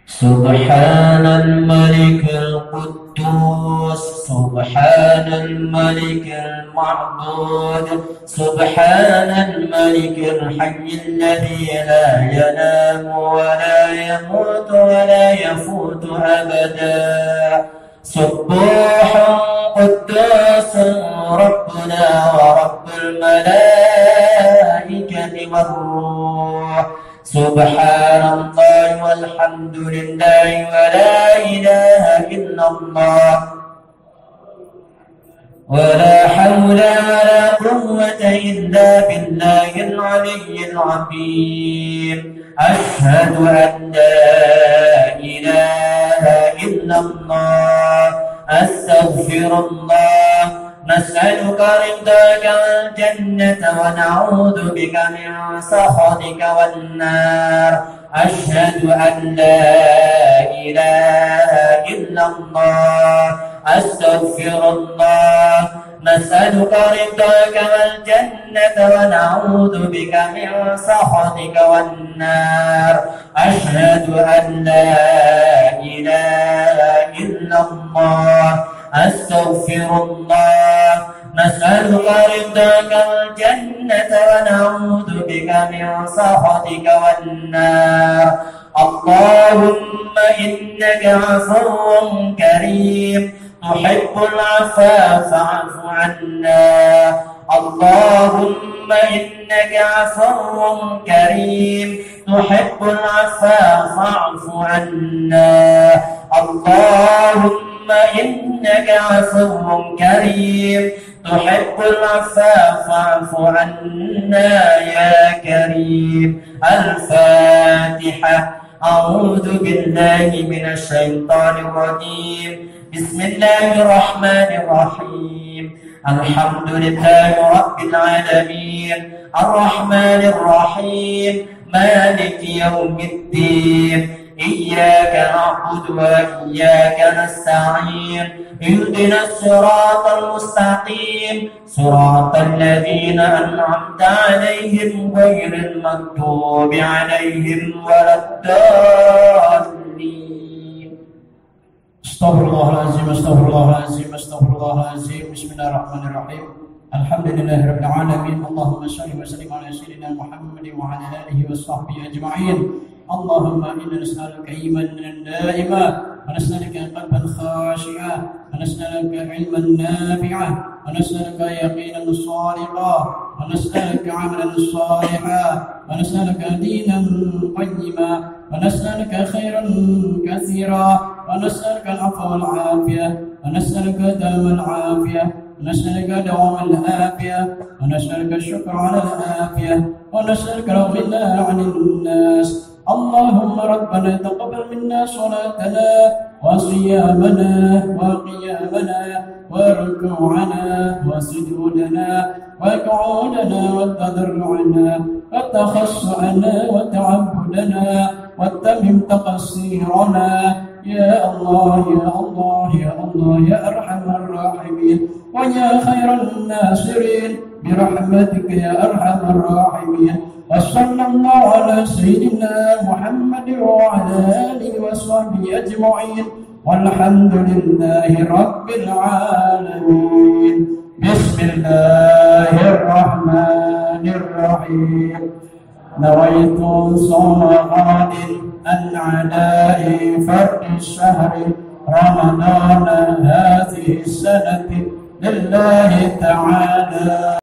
سبحان الملك القدوس، سبحان الملك المعبود، سبحان الملك الحي الذي لا ينام ولا يموت ولا يفوت أبدا. سبوح قدوس ربنا ورب الملائكة والروح. سبحان الله والحمد لله ولا إله إلا الله ولا حول ولا قوة إلا بالله العلي العظيم. أشهد أن لا إله إلا الله. أستغفر الله. نسألك رضاك والجنة ونعوذ بك من سخطك والنار. أشهد أن لا إله إلا الله. أستغفر الله. نسألك رضاك والجنة ونعوذ بك من سخطك والنار. أشهد أن لا إله إلا الله. أستغفر الله. نسألك رضاك والجنة ونعوذ بك من سخطك والنار. اللهم إنك عفو كريم تحب العفو فاعف عنا. اللهم إنك عفو كريم تحب العفو فاعف عنا. اللهم إنك عفو كريم تحب العفو فاعف عنا يا كريم. الفاتحة. أعوذ بالله من الشيطان الرجيم. بسم الله الرحمن الرحيم. الحمد لله رب العالمين الرحمن الرحيم مالك يوم الدين. إياك نعبد وإياك نستعين. اهدنا الصراط المستقيم صراط الذين أنعمت عليهم غير المغضوب عليهم ولا الضالين. استغفر الله العظيم استغفر الله العظيم استغفر الله العظيم. بسم الله الرحمن الرحيم. الحمد لله رب العالمين. اللهم صل وسلم على سيدنا محمد وعلى آله وصحبه أجمعين. اللهم إنا نسألك إيمانا دائما ونسألك قلبا خاشعا ونسألك علما نافعا ونسألك يقينا صادقا ونسألك عملا صالحا ونسألك دينا قيما ونسألك خيرا كثيرا ونسألك العفو والعافية ونسألك دوام العافية ونسألك دوام العافية ونسألك الشكر على العافية ونسألك الغنى عن الناس. اللهم ربنا تقبل منا صلاتنا وصيامنا وقيامنا وركوعنا وسجودنا وقعودنا وتضرعنا وتخشعنا وتعبدنا وتمم تقصيرنا. يا الله يا الله يا الله يا أرحم الراحمين ويا خير الناصرين برحمتك يا أرحم الراحمين. وصلى الله على سيدنا محمد وعلى آله وصحبه أجمعين والحمد لله رب العالمين. بسم الله الرحمن الرحيم. نويت صوم غد عن عداء فرد الشهر رمضان هذه السنة لله تعالى.